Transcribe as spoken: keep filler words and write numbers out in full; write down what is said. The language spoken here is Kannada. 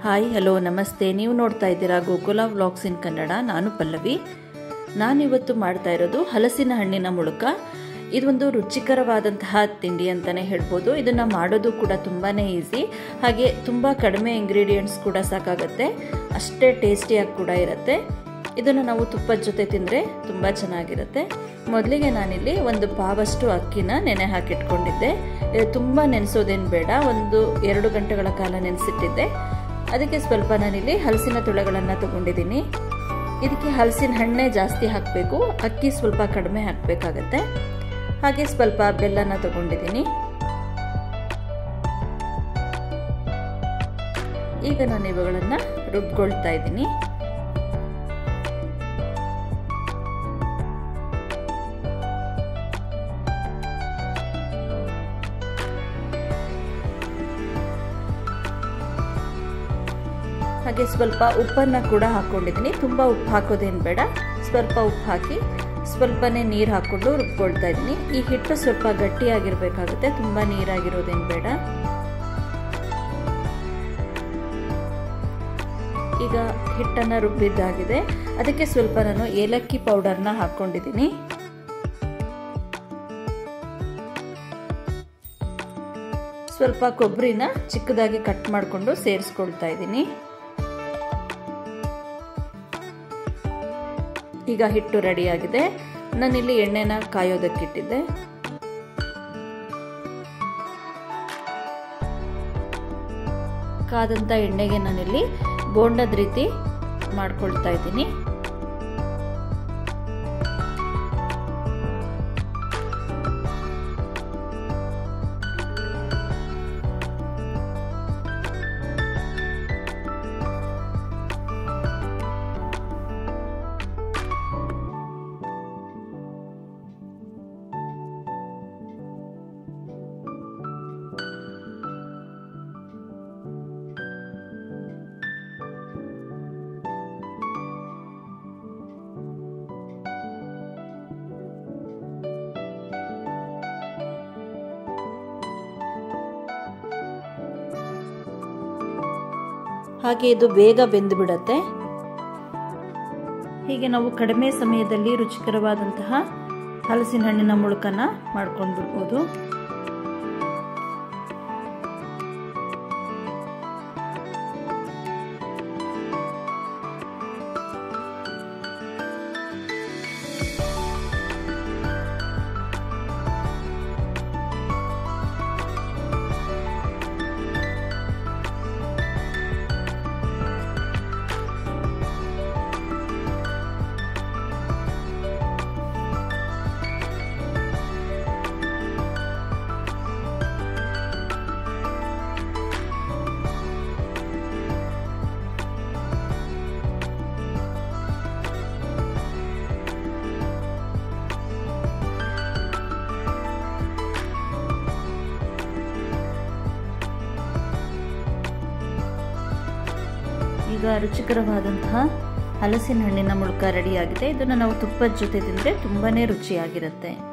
ಹಾಯ್ ಹಲೋ ನಮಸ್ತೆ. ನೀವು ನೋಡ್ತಾ ಇದ್ದೀರಾ ಗೋಕುಲ ವ್ಲಾಗ್ಸ್ ಇನ್ ಕನ್ನಡ. ನಾನು ಪಲ್ಲವಿ. ನಾನಿವತ್ತು ಮಾಡ್ತಾ ಇರೋದು ಹಲಸಿನ ಹಣ್ಣಿನ ಮುಳುಕ. ಇದೊಂದು ರುಚಿಕರವಾದಂತಹ ತಿಂಡಿ ಅಂತಲೇ ಹೇಳ್ಬೋದು. ಇದನ್ನು ಮಾಡೋದು ಕೂಡ ತುಂಬಾ ಈಸಿ, ಹಾಗೆ ತುಂಬ ಕಡಿಮೆ ಇಂಗ್ರೀಡಿಯೆಂಟ್ಸ್ ಕೂಡ ಸಾಕಾಗುತ್ತೆ, ಅಷ್ಟೇ ಟೇಸ್ಟಿಯಾಗಿ ಕೂಡ ಇರುತ್ತೆ. ಇದನ್ನು ನಾವು ತುಪ್ಪದ ಜೊತೆ ತಿಂದರೆ ತುಂಬ ಚೆನ್ನಾಗಿರುತ್ತೆ. ಮೊದಲಿಗೆ ನಾನಿಲ್ಲಿ ಒಂದು ಪಾವಷ್ಟು ಅಕ್ಕಿನ ನೆನೆ ಹಾಕಿಟ್ಕೊಂಡಿದ್ದೆ. ತುಂಬ ನೆನೆಸೋದೇನು ಬೇಡ, ಒಂದು ಎರಡು ಗಂಟೆಗಳ ಕಾಲ ನೆನೆಸಿಟ್ಟಿದ್ದೆ. ಅದಕ್ಕೆ ಸ್ವಲ್ಪ ನಾನಿಲ್ಲಿ ಹಲಸಿನ ತುಳೆಗಳನ್ನು ತಗೊಂಡಿದ್ದೀನಿ. ಇದಕ್ಕೆ ಹಲಸಿನ ಹಣ್ಣೆ ಜಾಸ್ತಿ ಹಾಕಬೇಕು, ಅಕ್ಕಿ ಸ್ವಲ್ಪ ಕಡಿಮೆ ಹಾಕಬೇಕಾಗತ್ತೆ. ಹಾಗೆ ಸ್ವಲ್ಪ ಬೆಲ್ಲನ ತಗೊಂಡಿದ್ದೀನಿ. ಈಗ ನಾನು ಇವುಗಳನ್ನು ರುಬ್ಕೊಳ್ತಾ ಇದ್ದೀನಿ. ಹಾಗೆ ಸ್ವಲ್ಪ ಉಪ್ಪನ್ನು ಕೂಡ ಹಾಕ್ಕೊಂಡಿದ್ದೀನಿ. ತುಂಬ ಉಪ್ಪು ಹಾಕೋದೇನು ಬೇಡ, ಸ್ವಲ್ಪ ಉಪ್ಪು ಹಾಕಿ ಸ್ವಲ್ಪನೇ ನೀರು ಹಾಕ್ಕೊಂಡು ರುಬ್ಕೊಳ್ತಾ ಇದ್ದೀನಿ. ಈ ಹಿಟ್ಟು ಸ್ವಲ್ಪ ಗಟ್ಟಿಯಾಗಿರಬೇಕಾಗುತ್ತೆ, ತುಂಬ ನೀರಾಗಿರೋದೇನು ಬೇಡ. ಈಗ ಹಿಟ್ಟನ್ನು ರುಬ್ಬಿದ್ದಾಗಿದೆ. ಅದಕ್ಕೆ ಸ್ವಲ್ಪ ನಾನು ಏಲಕ್ಕಿ ಪೌಡರ್ನ ಹಾಕ್ಕೊಂಡಿದ್ದೀನಿ. ಸ್ವಲ್ಪ ಕೊಬ್ಬರಿನ ಚಿಕ್ಕದಾಗಿ ಕಟ್ ಮಾಡಿಕೊಂಡು ಸೇರಿಸ್ಕೊಳ್ತಾ ಇದ್ದೀನಿ. ಈಗ ಹಿಟ್ಟು ರೆಡಿಯಾಗಿದೆ. ನಾನಿಲ್ಲಿ ಎಣ್ಣೆನ ಕಾಯೋದಕ್ಕಿಟ್ಟಿದ್ದೆ. ಕಾದಂಥ ಎಣ್ಣೆಗೆ ನಾನಿಲ್ಲಿ ಬೋಂಡದ ರೀತಿ ಮಾಡ್ಕೊಳ್ತಾ ಇದ್ದೀನಿ. ಹಾಗೆ ಇದು ಬೇಗ ಬೆಂದು ಬಿಡುತ್ತೆ. ಹೀಗೆ ನಾವು ಕಡಿಮೆ ಸಮಯದಲ್ಲಿ ರುಚಿಕರವಾದಂತಹ ಹಲಸಿನ ಹಣ್ಣಿನ ಮುಳುಕನ್ನ ಮಾಡ್ಕೊಂಡು ಬಿಡ್ಬೋದು. ಈಗ ರುಚಿಕರವಾದಂತಹ ಹಲಸಿನ ಹಣ್ಣಿನ ಮುಳುಕ ರೆಡಿಯಾಗಿದೆ. ಇದನ್ನು ನಾವು ತುಪ್ಪದ ಜೊತೆ ತಿಂದರೆ ತುಂಬಾ ರುಚಿಯಾಗಿರುತ್ತೆ.